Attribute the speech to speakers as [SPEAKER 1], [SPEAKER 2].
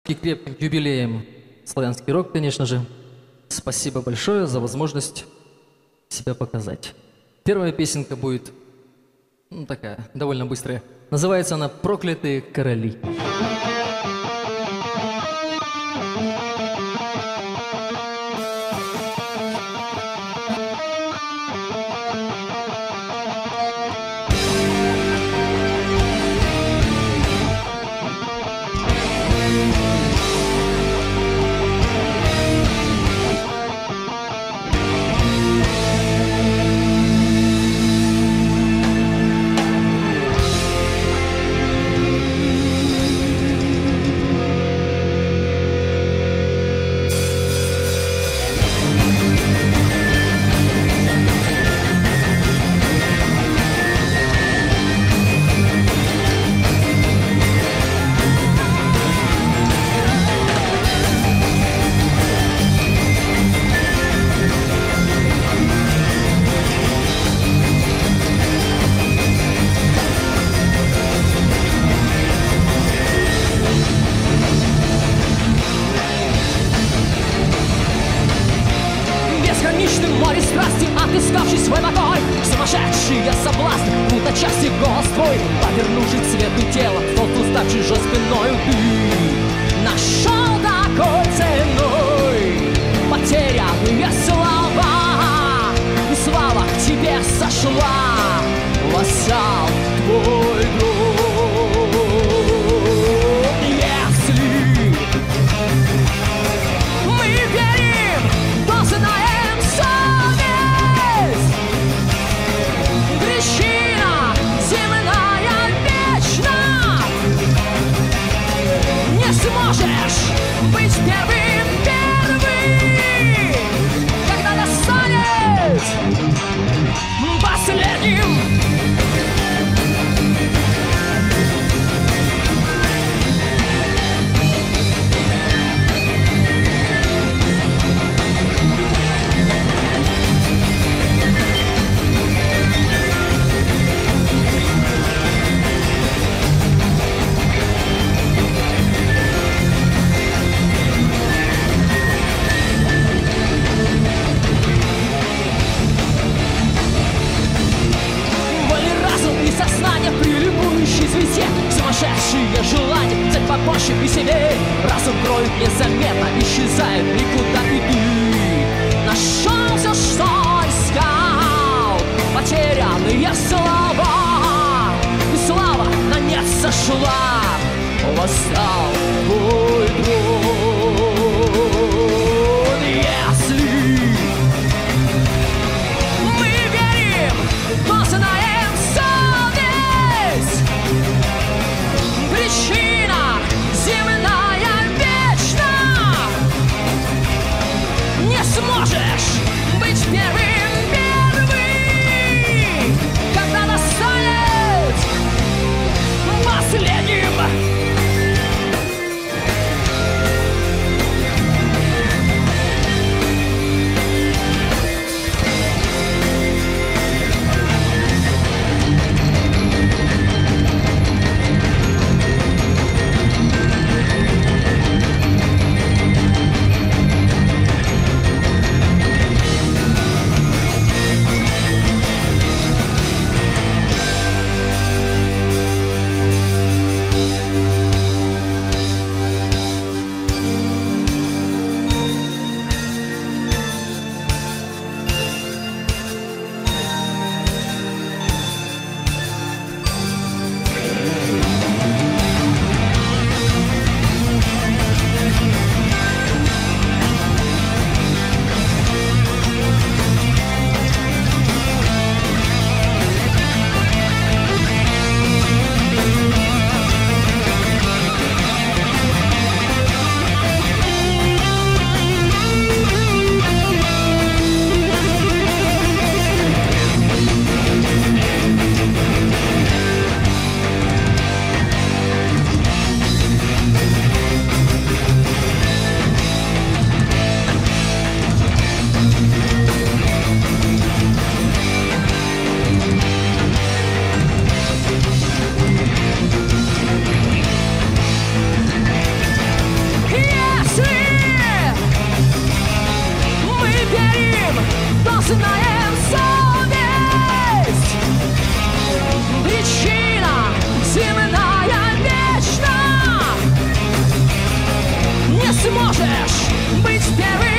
[SPEAKER 1] И крепким юбилеем «Славянский рок», конечно же. Спасибо большое за возможность себя показать. Первая песенка будет такая, довольно быстрая. Называется она «Проклятые короли».
[SPEAKER 2] Море страсти, отыскавший свой покой, сумасшедшие соблазны, будто части голос твой, повернувший к свету тело, тот устав чужой спиною ты нашел такой ценой потерянные слова, и слава к тебе сошла, вассал твой друг. Если мы верим, то знаем совесть, причина земная вечна. Не сможешь быть первым, когда настанет последним. Сознание при любующей звезде, сумасшедшие желания взять побольше и себе. Разум кроет незаметно, исчезает никуда, и ты нашел все, что искал. Потерянные слова, и слава на нет сошла, восстал твой друг. Если мы верим, то знаем совесть, причина земная вечна. Не сможешь быть первым, когда настанет последним. сможешь быть первым.